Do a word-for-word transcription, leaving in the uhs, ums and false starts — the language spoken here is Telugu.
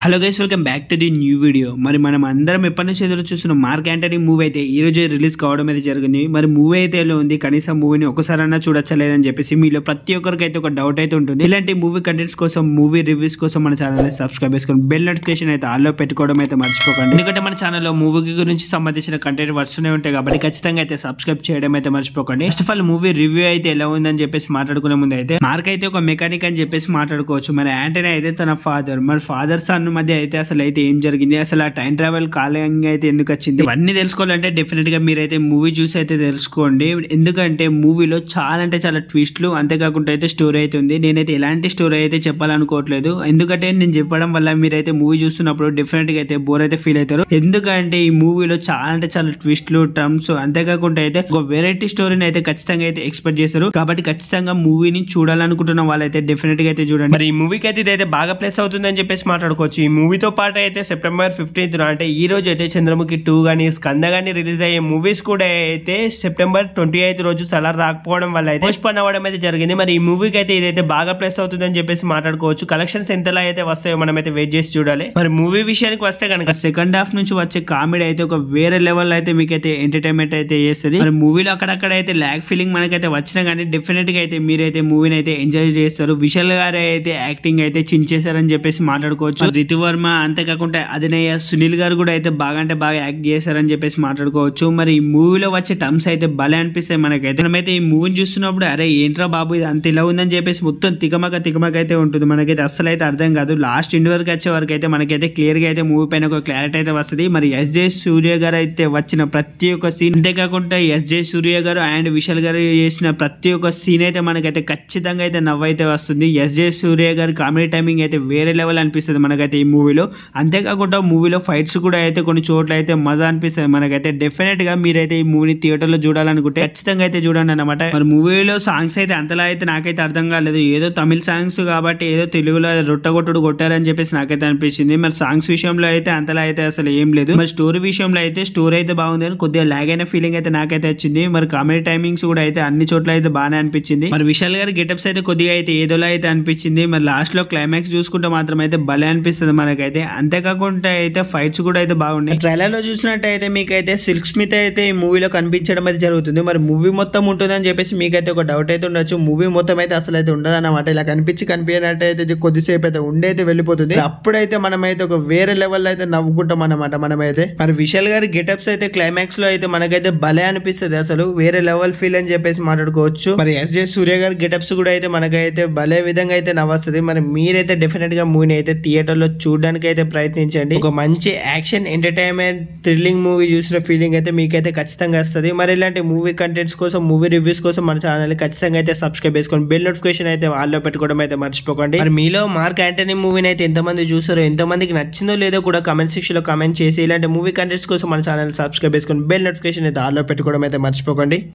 Hello guys, welcome back to the new video. మరి మనం అందరం ఎప్పటి నుంచి ఎదురు చూస్తున్న మార్క్ యాంటనీ మూవీ అయితే ఈ రోజే రిలీజ్ కావడం అయితే జరిగింది. మరి మూవీ అయితే ఎలా ఉంది, కనీసం మూవీని ఒకసారైనా చూడొచ్చా లేదని చెప్పేసి మీలో ప్రతి ఒక్కరికి అయితే ఒక డౌట్ అయితే ఉంటుంది. ఇలాంటి మూవీ కంటెంట్స్ కోసం, మూవీ రివ్యూస్ కోసం మన ఛానల్ ని సబ్స్క్రైబ్ చేసుకొని బెల్ నోటిఫికేషన్ అయితే ఆల్లో పెట్టుకోవడం అయితే మర్చిపోకండి. ఎందుకంటే మన ఛానల్లో మూవీ గురించి సంబంధించిన కంటెంట్ వస్తూనే ఉంటాయి కాబట్టి ఖచ్చితంగా అయితే సబ్స్క్రైబ్ చేయడం అయితే మర్చిపోకండి. First of all movie review అయితే ఎలా ఉందని చెప్పేసి మాట్లాడుకునే ముందు అయితే మార్క్ అయితే ఒక మెకానిక్ అని చెప్పేసి మాట్లాడుకోవచ్చు. మరి యాంటనీ అయితే తన ఫాదర్, మరి ఫాదర్ సన్ మధ్య అయితే అసలు అయితే ఏం జరిగింది, అసలు ఆ టైం ట్రావెల్ కాలంగా అయితే ఎందుకు వచ్చింది, ఇవన్నీ తెలుసుకోవాలంటే డెఫినెట్ గా మీరైతే మూవీ చూసి అయితే తెలుసుకోండి. ఎందుకంటే మూవీలో చాలా అంటే చాలా ట్విస్ట్లు, అంతేకాకుండా అయితే స్టోరీ అయితే ఉంది. నేనైతే ఎలాంటి స్టోరీ అయితే చెప్పాలనుకోవట్లేదు, ఎందుకంటే నేను చెప్పడం వల్ల మీరైతే మూవీ చూస్తున్నప్పుడు డెఫినెట్ గా అయితే బోర్ అయితే ఫీల్ అవుతారు. ఎందుకంటే ఈ మూవీలో చాలా అంటే చాలా ట్విస్ట్లు, టర్మ్స్, అంతేకాకుండా అయితే ఒక వెరైటీ స్టోరీని అయితే ఖచ్చితంగా అయితే ఎక్స్పెక్ట్ చేస్తారు. కాబట్టి ఖచ్చితంగా మూవీని చూడాలనుకుంటున్న వాళ్ళైతే డెఫినెట్ గా అయితే చూడండి. మరి ఈ మూవీకి అయితే ఇదైతే బాగా ప్లేస్ అవుతుందని చెప్పేసి మాట్లాడుకోవచ్చు. ఈ మూవీతో పాటు అయితే సెప్టెంబర్ ఫిఫ్టీన్త్ అంటే ఈ రోజు అయితే చంద్రముఖి టూ గానీ, స్కంద గానీ రిలీజ్ అయ్యే మూవీస్ కూడా అయితే సెప్టెంబర్ ట్వంటీ ఎయిత్ రోజు సలార్ రాకపోవడం వల్ల అయితే పోస్ట్ పోన్ అవ్వడం అయితే జరిగింది. మరి ఈ మూవీకి అయితే ఇదైతే బాగా ప్లేస్ అవుతుందని చెప్పేసి మాట్లాడుకోవచ్చు. కలెక్షన్స్ ఎంతలా అయితే వస్తాయో మనం అయితే వెయిట్ చేసి చూడాలి. మరి మూవీ విషయానికి వస్తే కనుక సెకండ్ హాఫ్ నుంచి వచ్చే కామెడీ అయితే ఒక వేరే లెవెల్ అయితే మీకైతే ఎంటర్టైన్మెంట్ అయితే చేస్తుంది. మరి మూవీలో అక్కడక్కడ అయితే ల్యాగ్ ఫీలింగ్ మనకైతే వచ్చినా కానీ డెఫినెట్ గా అయితే మీరైతే మూవీని అయితే ఎంజాయ్ చేస్తారు. విశాల్ గారు అయితే యాక్టింగ్ అయితే చించేశారని చెప్పేసి మాట్లాడుకోవచ్చు. రితు వర్మ, అంతేకాకుండా అదినయ్య సునీల్ గారు కూడా అయితే బాగా అంటే బాగా యాక్ట్ చేశారని చెప్పేసి మాట్లాడుకోవచ్చు. మరి ఈ మూవీలో వచ్చే టర్మ్స్ అయితే భలే అనిపిస్తాయి మనకైతే. మనమైతే ఈ మూవీని చూస్తున్నప్పుడు అరే ఏంట్రా బాబు ఇది అంత ఇలా ఉందని చెప్పేసి మొత్తం తికమక తికమక అయితే ఉంటుంది. మనకైతే అస్సలు అయితే అర్థం కాదు. లాస్ట్ ఇండి వరకు వచ్చే వరకు అయితే మనకైతే క్లియర్ గా అయితే మూవీ పైన ఒక క్లారిటీ అయితే వస్తుంది. మరి ఎస్ జే సూర్య గారు అయితే వచ్చిన ప్రతి ఒక్క సీన్, అంతేకాకుండా ఎస్ జే సూర్య గారు అండ్ విశాల్ గారు చేసిన ప్రతి ఒక్క సీన్ అయితే మనకైతే ఖచ్చితంగా అయితే నవ్వైతే వస్తుంది. ఎస్ జే సూర్య గారి కామెడీ టైమింగ్ అయితే వేరే లెవెల్ అనిపిస్తుంది మనకైతే ఈ మూవీలో. అంతేకాకుండా మూవీలో ఫైట్స్ కూడా అయితే కొన్ని చోట్ల అయితే మజా అనిపిస్తుంది మనకైతే. డెఫినెట్ గా మీరైతే ఈ మూవీని థియేటర్ లో చూడాలనుకుంటే ఖచ్చితంగా అయితే చూడండి అన్నమాట. మరి మూవీలో సాంగ్స్ అయితే అంతలా అయితే నాకైతే అర్థం కాలేదు. ఏదో తమిళ సాంగ్స్ కాబట్టి ఏదో తెలుగులో రొట్టగొట్టుడు కొట్టారని చెప్పేసి నాకైతే అనిపించింది. మరి సాంగ్స్ విషయంలో అయితే అంతలా అయితే అసలు ఏం లేదు. మరి స్టోరీ విషయంలో అయితే స్టోరీ అయితే బాగుంది అని కొద్దిగా లాగ్ అయిన ఫీలింగ్ అయితే నాకైతే వచ్చింది. మరి కామెడీ టైమింగ్స్ కూడా అయితే అన్ని చోట్ల అయితే బాగానే అనిపించింది. మరి విశాల్ గారి గెటప్స్ అయితే కొద్దిగా అయితే ఏదోలా అయితే అనిపించింది. మరి లాస్ట్ లో క్లైమాక్స్ చూసుకుంటే మాత్రం అయితే భలే అనిపిస్తుంది మనకైతే. అంతేకాకుండా అయితే ఫైట్స్ కూడా అయితే బాగున్నాయి. ట్రైలర్ లో చూసినట్టయితే మీకైతే సిల్క్ స్మిత్ అయితే ఈ మూవీలో కనిపించడం అయితే జరుగుతుంది. మరి మూవీ మొత్తం ఉంటుందని చెప్పేసి మీకైతే ఒక డౌట్ అయితే ఉండొచ్చు. మూవీ మొత్తం అయితే అసలు అయితే ఉండదు అన్నమాట. ఇలా కనిపించి కనిపించినట్టయితే కొద్దిసేపు అయితే ఉండైతే వెళ్ళిపోతుంది. అప్పుడైతే మనమైతే ఒక వేరే లెవెల్ అయితే నవ్వుకుంటాం అన్నమాట మనమైతే. మరి విశాల్ గారి గెటప్స్ అయితే క్లైమాక్స్ లో అయితే మనకైతే భలే అనిపిస్తుంది, అసలు వేరే లెవెల్ ఫీల్ అని చెప్పేసి మాట్లాడుకోవచ్చు. మరి ఎస్ జే సూర్య గారి గెటప్స్ కూడా అయితే మనకైతే భలే విధంగా అయితే నవ్వస్తుంది. మరి మీరైతే డెఫినెట్ గా మూవీని అయితే థియేటర్ లో చూడడానికి అయితే ప్రయత్నించండి. ఒక మంచి యాక్షన్, ఎంటర్టైన్మెంట్, థ్రిల్లింగ్ మూవీ చూసిన ఫీలింగ్ అయితే మీకైతే ఖచ్చితంగా వస్తుంది. మరి ఇలాంటి మూవీ కంటెంట్స్ కోసం, మూవీ రివ్యూస్ కోసం మన ఛానల్ ఖచ్చితంగా అయితే సబ్స్క్రైబ్ చేసుకోండి. బెల్ నోటిఫికేషన్ అయితే ఆల్లో పెట్టుకోవడం అయితే మర్చిపోకండి. మరి మీలో మార్క్ యాంటనీ మూవీని అయితే ఎంతమంది చూసారో, ఎంతమందికి నచ్చిందో లేదో కూడా కమెంట్ సెక్షన్ లో కమెంట్ చేసి ఇలాంటి మూవీ కంటెంట్స్ కోసం మన ఛానల్ సబ్స్క్రైబ్ చేసుకొని బెల్ నోటిఫికేషన్ అయితే ఆల్లో పెట్టుకోవడం అయితే మర్చిపోకండి.